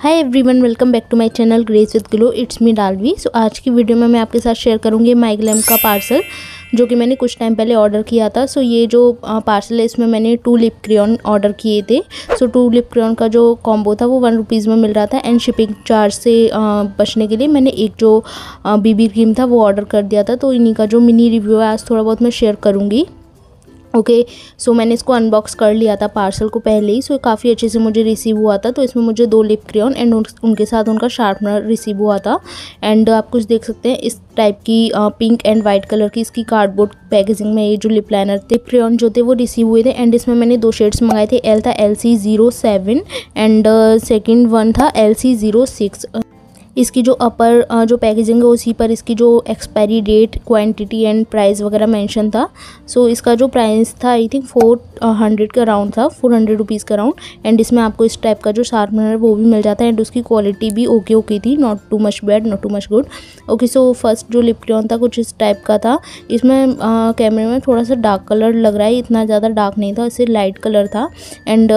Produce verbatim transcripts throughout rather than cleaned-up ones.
Hi everyone, welcome back to my channel grace with glow. It's me Dalvi. So आज की video में मैं आपके साथ शेयर करूंगी माइग्लैम का पार्सल जो कि मैंने कुछ टाइम पहले ऑर्डर किया था। सो so, ये जो पार्सल है इसमें मैंने टू लिप क्रेयॉन ऑर्डर किए थे। सो टू लिप क्रेयॉन का जो कॉम्बो था वो वन रुपीज़ में मिल रहा था एंड शिपिंग चार्ज से बचने के लिए मैंने एक जो बीबी क्रीम था वो ऑर्डर कर दिया था। तो इन्हीं का जो मिनी रिव्यू है आज थोड़ा बहुत मैं शेयर करूँगी। ओके okay, सो so मैंने इसको अनबॉक्स कर लिया था पार्सल को पहले ही। सो so काफ़ी अच्छे से मुझे रिसीव हुआ था। तो इसमें मुझे दो लिप क्रेयॉन एंड उन, उनके साथ उनका शार्पनर रिसीव हुआ था। एंड आप कुछ देख सकते हैं इस टाइप की पिंक एंड वाइट कलर की इसकी कार्डबोर्ड पैकेजिंग में ये जो लिप लाइनर थे क्रेयॉन जो थे वो रिसीव हुए थे। एंड इसमें मैंने दो शेड्स मंगाए थे। एल था L C zero seven and second one था एल सी ज़ीरो सिक्स। इसकी जो अपर जो पैकेजिंग है उसी पर इसकी जो expiry date, quantity and price वगैरह मेंशन था। सो so, इसका जो प्राइस था आई थिंक फोर हंड्रेड का राउंड था, फोर हंड्रेड रुपीज़ का राउंड। एंड इसमें आपको इस टाइप का जो शार्पनर है वो भी मिल जाता है एंड उसकी क्वालिटी भी ओके ओके थी, not too much bad not too much good. Okay, so first जो लिप क्रेयॉन था कुछ इस टाइप का था। इसमें कैमरे में थोड़ा सा डार्क कलर लग रहा है, इतना ज़्यादा डार्क नहीं था, इससे लाइट कलर था। एंड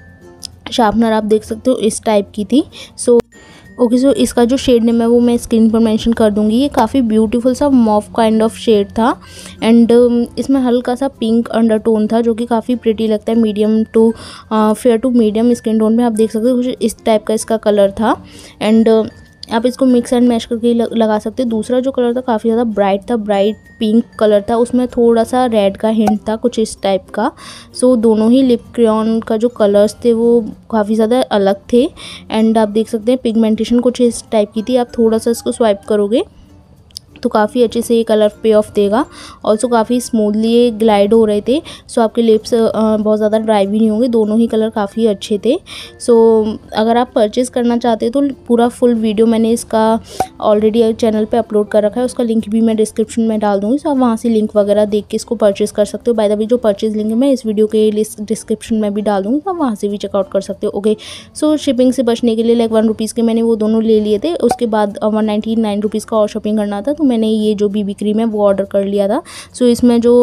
शार्पनर आप देख सकते हो इस टाइप की थी। सो ओके, सो इसका जो शेड नेम है वो मैं स्क्रीन पर मेंशन कर दूंगी। ये काफ़ी ब्यूटीफुल सा मॉफ काइंड ऑफ शेड था एंड इसमें हल्का सा पिंक अंडरटोन था जो कि काफ़ी प्रिटी लगता है। Medium to fair to medium skin tone में आप देख सकते हो कुछ इस टाइप का इसका कलर था। एंड uh, आप इसको मिक्स एंड मैच करके लगा सकते हैं। दूसरा जो कलर था काफ़ी ज़्यादा ब्राइट था, ब्राइट पिंक कलर था, उसमें थोड़ा सा रेड का हिंट था कुछ इस टाइप का। सो दोनों ही लिप क्रेयॉन का जो कलर्स थे वो काफ़ी ज़्यादा अलग थे। एंड आप देख सकते हैं पिगमेंटेशन कुछ इस टाइप की थी। आप थोड़ा सा इसको स्वाइप करोगे तो काफ़ी अच्छे से ये कलर पे ऑफ देगा। ऑल्सो काफ़ी स्मूथली ये ग्लाइड हो रहे थे। सो so, आपके लिप्स बहुत ज़्यादा ड्राई भी नहीं होंगे। दोनों ही कलर काफ़ी अच्छे थे। सो so, अगर आप परचेज़ करना चाहते हैं तो पूरा फुल वीडियो मैंने इसका ऑलरेडी चैनल पे अपलोड कर रखा है, उसका लिंक भी मैं डिस्क्रिप्शन में डाल दूँगी। सो so, आप वहाँ से लिंक वगैरह देख के इसको परचेज़ कर सकते हो। बाय द वे जो परचेज़ लिंक है मैं इस वीडियो के डिस्क्रिप्शन में भी डाल दूँगी, तो आप वहाँ से भी चेकआउट कर सकते हो। ओके, सो शिपिंग से बचने के लिए लाइक वन रुपीज़ के मैंने वो दोनों ले लिए थे। उसके बाद वन नाइन्टी नाइन रुपीज़ का और शॉपिंग करना था तो मैंने ये जो बीबी क्रीम है वो ऑर्डर कर लिया था। सो so, इसमें जो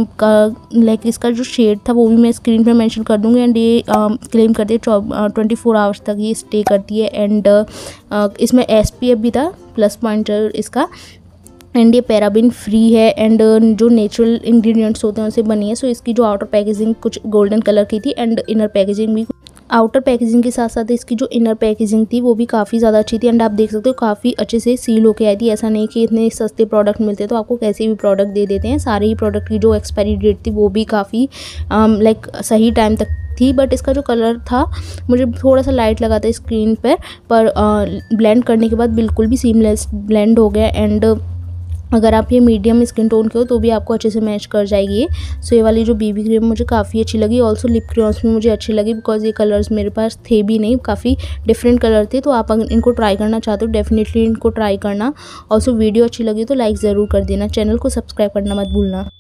लाइक इसका जो शेड था वो भी मैं स्क्रीन पे मेंशन कर दूंगी। एंड ये क्लेम करती है ट्वेंटी फोर आवर्स तक ये स्टे करती है। एंड इसमें एस पी एफ भी था प्लस पॉइंटर इसका। एंड ये पैराबिन फ्री है एंड जो नेचुरल इंग्रेडिएंट्स होते हैं उनसे बनी है। सो so, इसकी जो आउटर पैकेजिंग कुछ गोल्डन कलर की थी एंड इनर पैकेजिंग भी आउटर पैकेजिंग के साथ साथ इसकी जो इनर पैकेजिंग थी वो भी काफ़ी ज़्यादा अच्छी थी। एंड आप देख सकते हो काफ़ी अच्छे से सील होके आई थी। ऐसा नहीं कि इतने सस्ते प्रोडक्ट मिलते तो आपको कैसे भी प्रोडक्ट दे देते हैं। सारे ही प्रोडक्ट की जो एक्सपायरी डेट थी वो भी काफ़ी लाइक सही टाइम तक थी। बट इसका जो कलर था मुझे थोड़ा सा लाइट लगा था स्क्रीन पर पर ब्लेंड करने के बाद बिल्कुल भी सीमलेस ब्लेंड हो गया। एंड अगर आप ये मीडियम स्किन टोन के हो तो भी आपको अच्छे से मैच कर जाएगी। सो ये वाली जो बीबी क्रीम मुझे काफ़ी अच्छी लगी। ऑल्सो लिप क्रेयॉन्स भी मुझे अच्छी लगी बिकॉज ये कलर्स मेरे पास थे भी नहीं, काफ़ी डिफरेंट कलर थे। तो आप अगर इनको ट्राई करना चाहते हो डेफिनेटली इनको ट्राई करना। ऑल्सो वीडियो अच्छी लगी तो लाइक ज़रूर कर देना, चैनल को सब्सक्राइब करना मत भूलना।